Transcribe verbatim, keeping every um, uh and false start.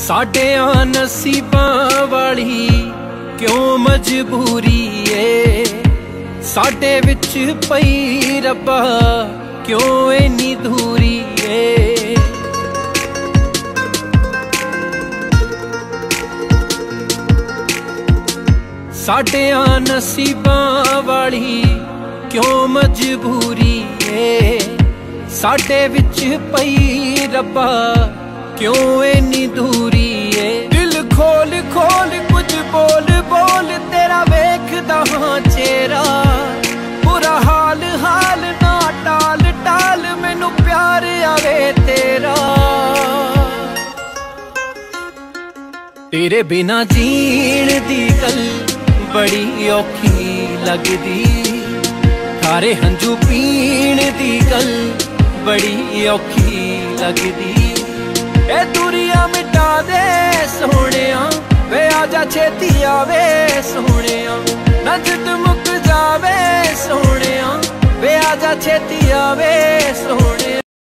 साडियां नसीबां वाली क्यों मजबूरी ए, साडे विच पई रब्बा क्यों इन्नी दूरी ए। साडियां नसीबां वाली क्यों मजबूरी ए, साडे विच पई रब्बा क्यों इन्नी दूरी है। दिल खोल खोल कुछ बोल बोल तेरा वेखदा हां चेहरा, बुरा हाल हाल ना टाल टाल मैनू प्यार आवे तेरा। तेरे बिना जीण दी गल बड़ी औखी लगदी, थारे हंजू पीण दी गल बड़ी औखी लगदी। ए दूरियां मिटा दे सोहणिया वे आजा छेती आवे सोहणिया, ना जिद मुक जावे सोहणिया वे आजा छेती आवे सोहणिया।